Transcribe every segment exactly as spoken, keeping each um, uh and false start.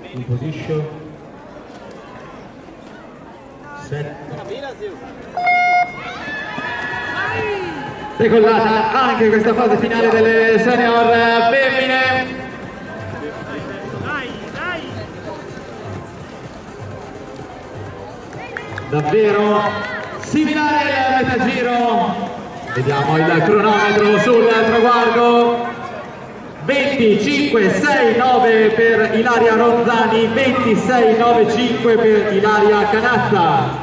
in position, set, decollata anche questa fase finale delle senior femmine. Davvero similare al metagiro. Vediamo il cronometro sul traguardo. venticinque sei nove per Ilaria Ronzani, ventisei nove cinque per Ilaria Canazza.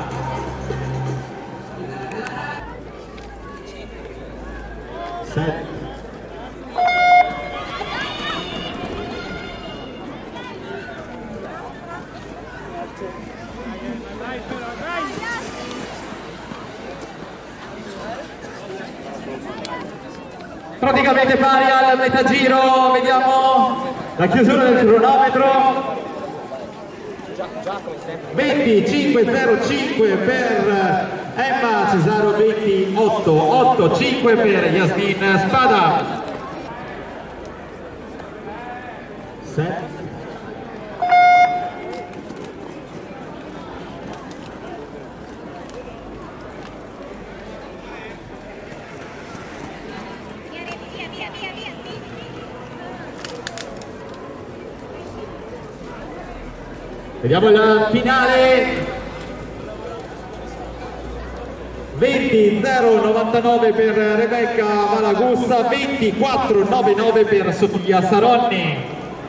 set, Praticamente pari al metagiro, vediamo la chiusura del cronometro. venticinque zero cinque per Emma Cesaro, ventotto otto cinque per Yasmin Spada. set, Vediamo il finale. venti zero novantanove per Rebecca Malagusta, ventiquattro novantanove per Sofia Saronni.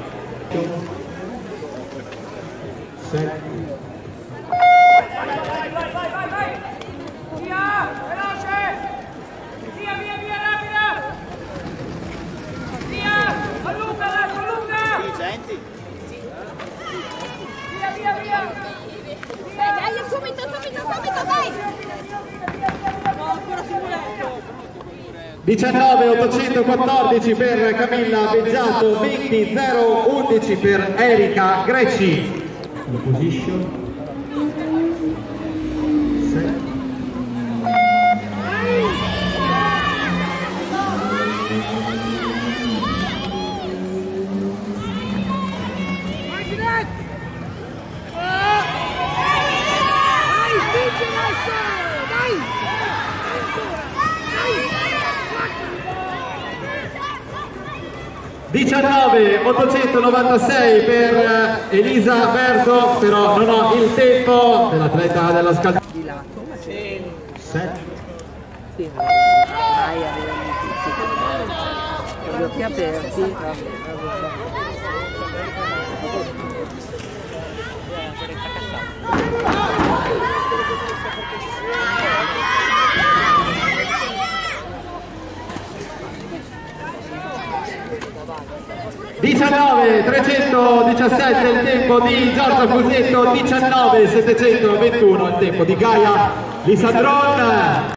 set, Dai, subito, subito, subito, dai! No, ancora simuletto! diciannove ottocentoquattordici per Camilla Beggiato, venti zero undici per Erika Greci. in position, set, diciannove ottocentonovantasei per Elisa Berto, però non ho il tempo dell'atleta della scalda. Di lato, ma c'è. set, Sì, vai a vedere con gli occhi aperti. diciannove trecentodiciassette il tempo di Giorgio Fusetto, diciannove settecentoventuno il tempo di Gaia Lisandron.